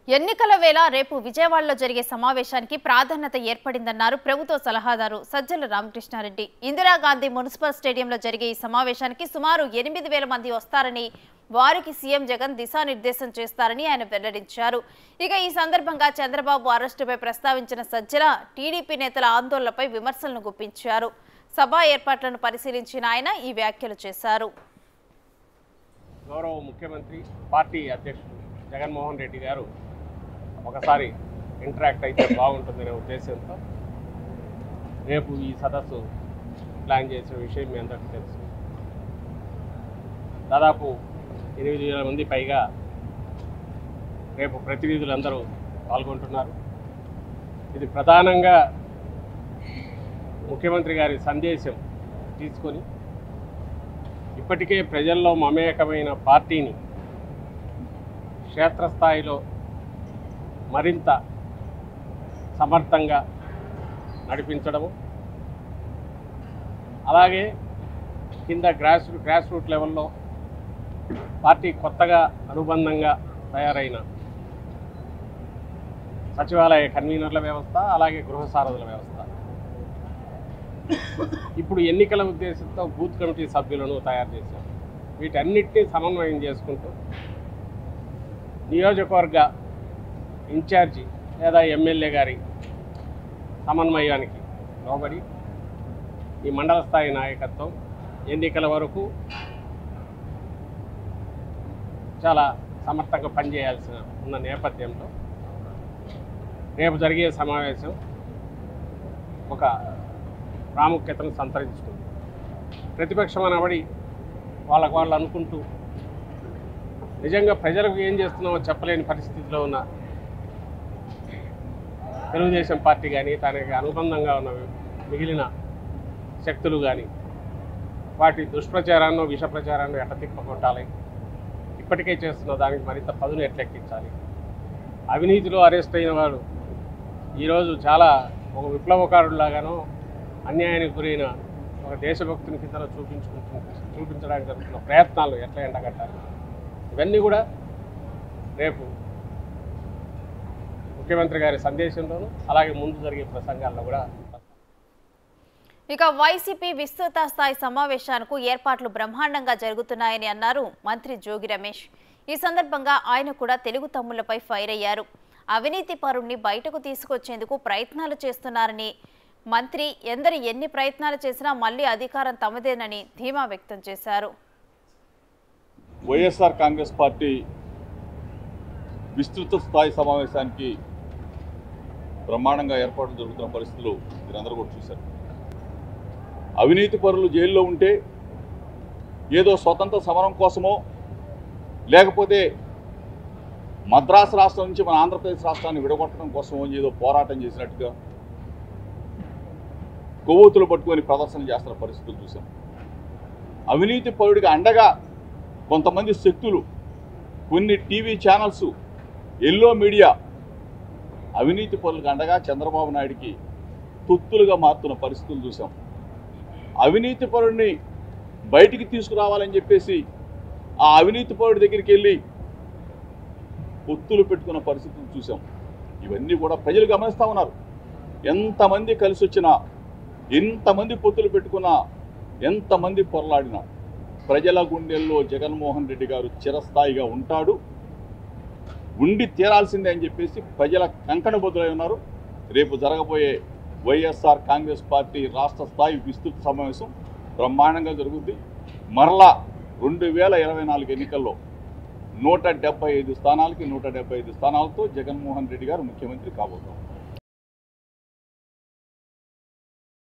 ఎన్నికల వేళ రేపు విజయవాడలో జరిగే సమావేశానికి ప్రాధాన్యత ఏర్పడిందన్నారు ప్రభుత్వ సలహాదారు సజ్జల రామకృష్ణారెడ్డి. ఇందిరాగాంధీ మున్సిపల్ స్టేడియంలో జరిగే ఈ సమావేశానికి సుమారు 8,000 మంది వస్తారని, వారికి సీఎం జగన్ దిశానిర్దేశం చేస్తారని ఆయన వెల్లడించారు. ఇక ఈ సందర్భంగా చంద్రబాబు అరెస్టుపై ప్రస్తావించిన సజ్జల టీడీపీ నేతల ఆందోళనపై విమర్శలను గుప్పించారు. సభా ఏర్పాట్లను పరిశీలించిన ఆయన ఈ వ్యాఖ్యలు చేశారు. గౌరవ ముఖ్యమంత్రి పార్టీ అధ్యక్షుడు జగన్మోహన్ రెడ్డి గారు ఒకసారి ఇంటరాక్ట్ అయితే బాగుంటుందనే ఉద్దేశంతో రేపు ఈ సదస్సు ప్లాన్ చేసిన విషయం మీ అందరికీ తెలుసు. దాదాపు 8,000 మంది పైగా రేపు ప్రతినిధులందరూ పాల్గొంటున్నారు. ఇది ప్రధానంగా ముఖ్యమంత్రి గారి సందేశం తీసుకొని ఇప్పటికే ప్రజల్లో మమేకమైన పార్టీని క్షేత్రస్థాయిలో మరింత సమర్థంగా నడిపించడము, అలాగే కింద గ్రాస్ రూట్ లెవెల్లో పార్టీ కొత్తగా అనుబంధంగా తయారైన సచివాలయ కన్వీనర్ల వ్యవస్థ, అలాగే గృహ సారథుల వ్యవస్థ, ఇప్పుడు ఎన్నికల ఉద్దేశంతో బూత్ కమిటీ సభ్యులను తయారు చేశారు. వీటన్నిటినీ సమన్వయం చేసుకుంటూ నియోజకవర్గ ఇన్ఛార్జి లేదా ఎమ్మెల్యే గారి సమన్వయానికి లోబడి ఈ మండల స్థాయి నాయకత్వం ఎన్నికల వరకు చాలా సమర్థంగా పనిచేయాల్సిన ఉన్న నేపథ్యంలో రేపు జరిగే సమావేశం ఒక ప్రాముఖ్యతను సంతరించుకుంది. ప్రతిపక్షం అనబడి వాళ్ళు అనుకుంటూ నిజంగా ప్రజలకు ఏం చేస్తున్నామో చెప్పలేని పరిస్థితిలో ఉన్న తెలుగుదేశం పార్టీ కానీ, తనకి అనుబంధంగా ఉన్న మిగిలిన శక్తులు కానీ వాటి దుష్ప్రచారాన్ని, విష ప్రచారాన్ని ఎట్లా తిప్పకొట్టాలి, ఇప్పటికే చేస్తున్న దానికి మరింత పదును ఎట్లెక్కించాలి, అవినీతిలో అరెస్ట్ అయిన వాడు ఈరోజు చాలా ఒక విప్లవకారుడిలాగానో అన్యాయానికి గురైన ఒక దేశభక్తుని కింద చూపించడానికి జరుగుతున్న ప్రయత్నాలు ఎట్లా ఎండగట్టాలి, ఇవన్నీ కూడా రేపు ముఖ్యమంత్రి గారి సందేశంలోనూ అలాగే ముందు జరిగే ప్రసంగాల్లో కూడా. ఇక వైసీపీ విస్తృత స్థాయి సమావేశానికి ఏర్పాట్లు బ్రహ్మాండంగా జరుగుతున్నాయని అన్నారు మంత్రి జోగి రమేష్. ఈ సందర్భంగా ఆయన కూడా తెలుగు తమ్ముళ్లపై ఫైర్ అయ్యారు. అవినీతి పరుణ్ణి బయటకు తీసుకొచ్చేందుకు ప్రయత్నాలు చేస్తున్నారని, మంత్రి ఎన్ని ప్రయత్నాలు చేసినా మళ్లీ అధికారం తమదేనని ధీమా వ్యక్తం చేశారు. వైఎస్ఆర్ కాంగ్రెస్ పార్టీ విస్తృత స్థాయి సమావేశానికి బ్రహ్మాండంగా ఏర్పాట్లు జరుగుతున్న పరిస్థితులు మీరందరూ కూడా చూశారు. అవినీతి పరులు జైల్లో ఉంటే ఏదో స్వతంత్ర సమరం కోసమో, లేకపోతే మద్రాసు రాష్ట్రం నుంచి మన ఆంధ్రప్రదేశ్ రాష్ట్రాన్ని విడగొట్టడం కోసమో ఏదో పోరాటం చేసినట్టుగా కొవ్వొత్తులు పట్టుకొని ప్రదర్శన చేస్తున్న పరిస్థితులు చూసాం. అవినీతి పరుడికి అండగా కొంతమంది శక్తులు, కొన్ని టీవీ ఛానల్స్, ఎల్లో మీడియా అవినీతి పరులకు అండగా చంద్రబాబు నాయుడికి తొత్తులుగా మారుతున్న పరిస్థితులు చూసాం. అవినీతి పరుడిని బయటికి తీసుకురావాలని చెప్పేసి ఆ అవినీతి పరుడి దగ్గరికి వెళ్ళి పొత్తులు పెట్టుకున్న పరిస్థితులు చూసాం. ఇవన్నీ కూడా ప్రజలు గమనిస్తూ ఉన్నారు. ఎంతమంది కలిసి వచ్చినా, ఎంతమంది పొత్తులు పెట్టుకున్నా, ఎంతమంది పొరలాడినా ప్రజల గుండెల్లో జగన్మోహన్ రెడ్డి గారు చిరస్థాయిగా ఉంటాడు, ఉండి తీరాల్సిందే అని చెప్పేసి ప్రజల కంకణబద్దులై ఉన్నారు. రేపు జరగబోయే వైఎస్ఆర్ కాంగ్రెస్ పార్టీ రాష్ట్ర స్థాయి విస్తృత సమావేశం బ్రహ్మాండంగా జరుగుద్ది. మరలా 2024 ఎన్నికల్లో 175 స్థానాలకి 175 స్థానాలతో జగన్మోహన్ రెడ్డి గారు ముఖ్యమంత్రి కాబోతున్నారు.